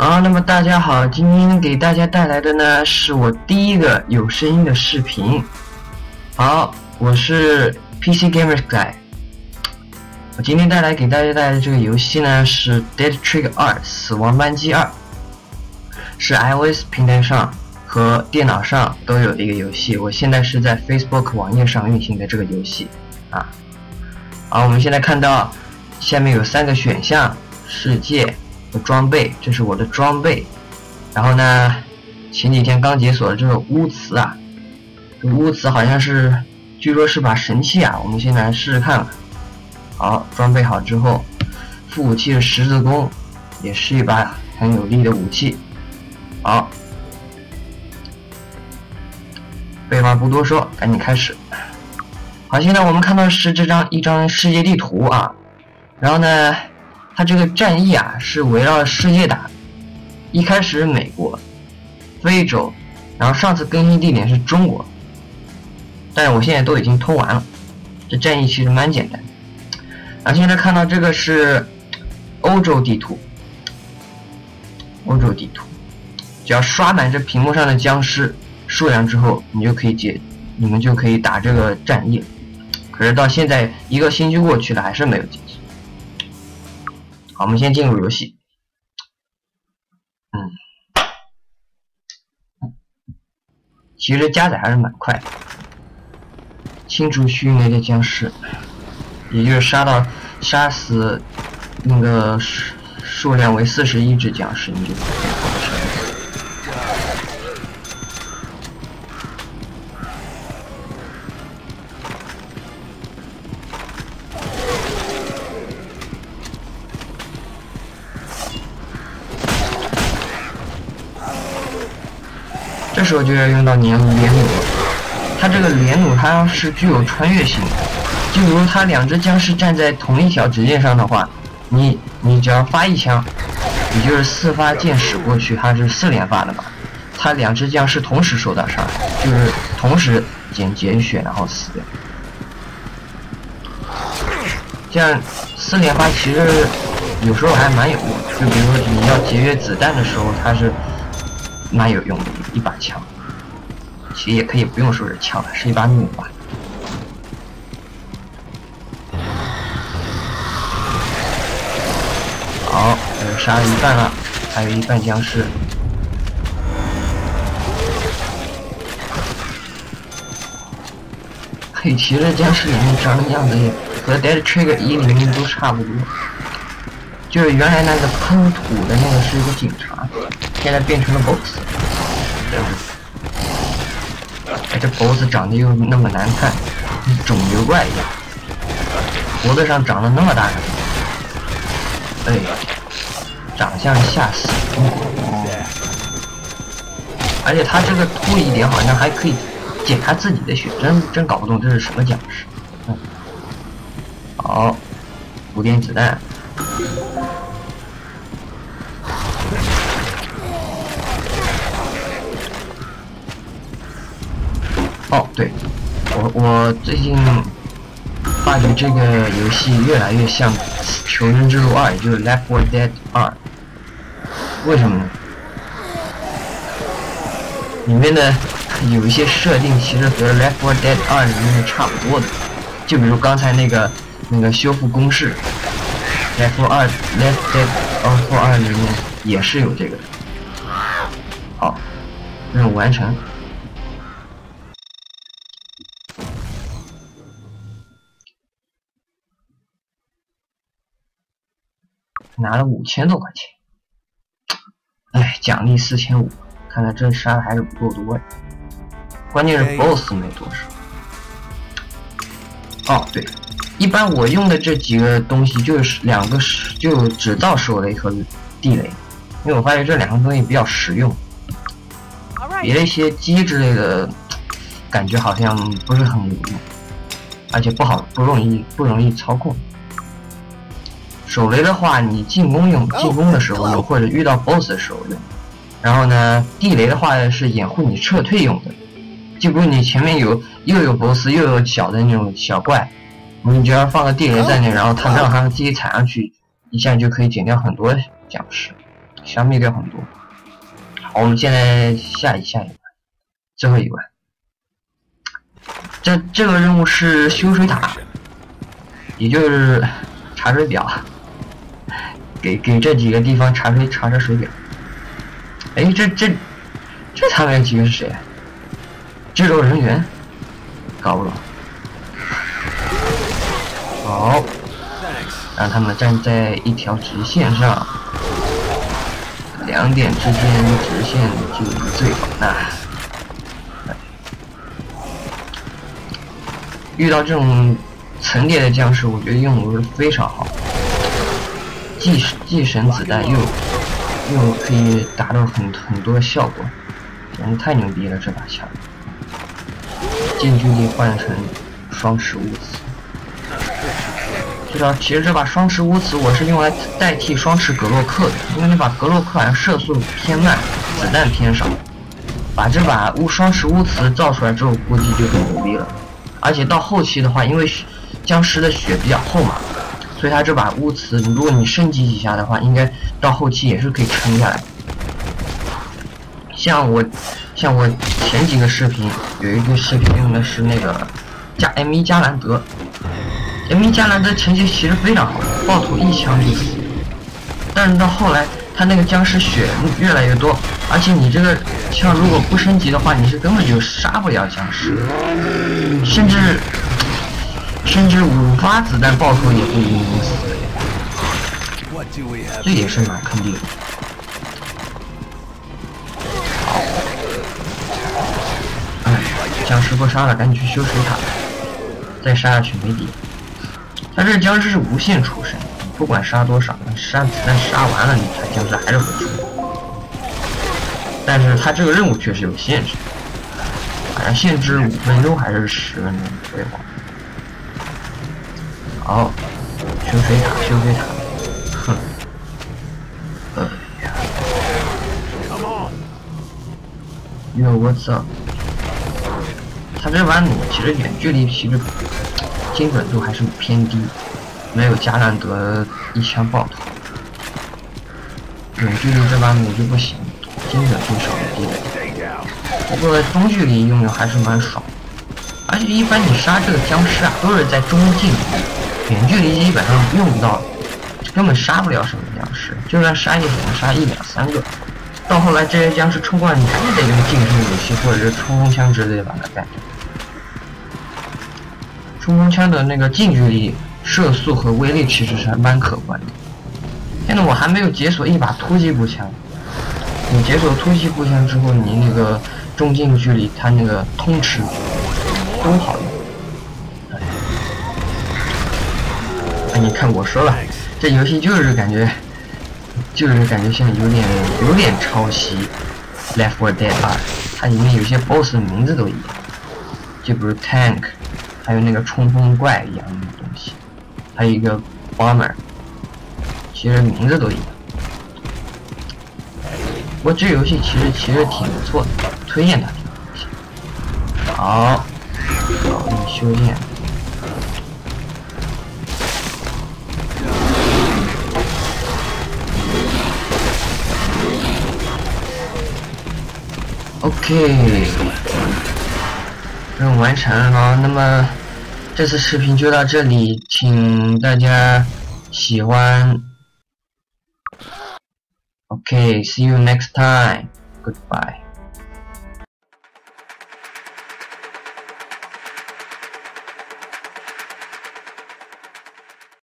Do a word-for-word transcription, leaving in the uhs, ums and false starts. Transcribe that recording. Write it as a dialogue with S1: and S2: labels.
S1: 好，那么大家好，今天给大家带来的呢是我第一个有声音的视频。好，我是 P C Gamer Guy。我今天带来给大家带来的这个游戏呢是 Dead Trigger 二死亡扳机二，是 iOS 平台上和电脑上都有的一个游戏。我现在是在 Facebook 网页上运行的这个游戏啊。好，我们现在看到下面有三个选项：世界和装备，这是我的装备。然后呢，前几天刚解锁的这个乌兹啊，这个乌兹好像是，据说是把神器啊，我们先来试试看吧。好，装备好之后，副武器是十字弓，也是一把很有力的武器。好，废话不多说，赶紧开始。好，现在我们看到是这张一张世界地图啊，然后呢，它这个战役啊是围绕世界打，一开始是美国、非洲，然后上次更新地点是中国，但是我现在都已经通完了，这战役其实蛮简单的。然后现在看到这个是欧洲地图，欧洲地图，只要刷满这屏幕上的僵尸数量之后，你就可以解，你们就可以打这个战役了。可是到现在一个星期过去了，还是没有解决。好，我们先进入游戏。嗯，其实加载还是蛮快的。清除区域内的僵尸，也就是杀到杀死那个数量为四十一只僵尸，你就可以获得胜利。这时候就要用到连连弩了，它这个连弩它是具有穿越性的，就比如它两只僵尸站在同一条直线上的话，你你只要发一枪，也就是四发箭矢过去，它是四连发的嘛，它两只僵尸同时受到伤害，就是同时减减血然后死掉，这样四连发其实有时候还蛮有用的，就比如说你要节约子弹的时候，它是蛮有用的一把枪，其实也可以不用说是枪了，是一把弩吧。好，呃，杀了一半了，还有一半僵尸。嘿，其实僵尸里面长的样子也和 Dead Trigger 一里面都差不多，就是原来那个喷土的那个是一个警察，现在变成了 boss。哎，这 boss 长得又那么难看，跟肿瘤怪一样，脖子上长了那么大个，哎，长相吓死人！而且他这个吐一点好像还可以减他自己的血，真真搞不懂这是什么僵尸。嗯，好，补点子弹。哦，对，我我最近发觉这个游戏越来越像《求生之路二》，也就是《Left four Dead 二》。为什么呢？里面的有一些设定其实和《Left four Dead 二》里面是差不多的，就比如刚才那个那个修复公式，《Left four 二》《Left Dead four 二》里面也是有这个的。好，任务完成。拿了五千多块钱，哎，奖励四千五，看来这杀的还是不够多呀。关键是 boss 没多少。哦，对，一般我用的这几个东西就是两个，就只造手雷和地雷，因为我发现这两个东西比较实用，别的一些机之类的，感觉好像不是很有用，而且不好，不容易，不容易操控。手雷的话，你进攻用，进攻的时候用，或者遇到 boss 的时候用。然后呢，地雷的话是掩护你撤退用的。就比如你前面有又有 boss 又有小的那种小怪，你只要放个地雷在那，然后它让它自己踩上去，一下就可以减掉很多僵尸。 消灭掉很多。好，我们现在下一下一关，最后一关。这这个任务是修水塔，也就是查水表，给给这几个地方查水查查水表。哎，这这这他们几个是谁？制作人员，搞不懂。好，让他们站在一条直线上，两点之间直线就是最好的。遇到这种层叠的僵尸，我觉得用的是非常好，既既省子弹又又可以达到很很多效果，简直太牛逼了！这把枪，近距离换成双持物磁。知道，其实这把双持乌磁我是用来代替双持格洛克的，因为那把格洛克好像射速偏慢，子弹偏少。把这把乌双持乌磁造出来之后，估计就很牛逼了。而且到后期的话，因为僵尸的血比较厚嘛，所以它这把乌磁，如果你升级几下的话，应该到后期也是可以撑下来。像我，像我前几个视频有一个视频用的是那个加 M 一 加兰德。M 一 加兰德成绩其实非常好，爆头一枪就死。但是到后来，他那个僵尸血越来越多，而且你这个枪如果不升级的话，你是根本就杀不了僵尸，甚至甚至五发子弹爆头也不一定能死，这也是蛮坑爹的。好，哎，僵尸不杀了，赶紧去修水塔，再杀下去没底。他这僵尸是无限出生，不管杀多少，杀子弹杀完了，你他僵尸还是会出。但是他这个任务确实有限制，好像限制五分钟还是十分钟，对吧？好，修水塔，修水塔，哼，哎呀 ，Yo what's up？ 他这把弩其实远距离其实精准度还是偏低，没有加兰德一枪爆头。远距离这把弩就不行，精准度稍微低了点。不过中距离用用还是蛮爽，而且一般你杀这个僵尸啊都是在中近离，远距离基本上用不到，根本杀不了什么僵尸，就算杀也只能杀一两三个。到后来这些僵尸冲过来，你还是得用近身武器或者是冲锋枪之类的把它干掉。冲锋枪的那个近距离射速和威力其实是还蛮可观的。现在我还没有解锁一把突击步枪，你解锁突击步枪之后，你那个中近距离它那个通吃都好用。哎，你看我说了，这游戏就是感觉，就是感觉现在有点有点抄袭《Left four Dead 二》，它里面有些 BOSS 的名字都一样，就比如 Tank。还有那个冲锋怪一样的东西，还有一个 bomber， 其实名字都一样。不过这游戏其实其实挺不错的，推荐它这个游戏。好，搞定修建。OK。任务完成，好，那么这次视频就到这里，请大家喜欢。OK，see you next time. Goodbye.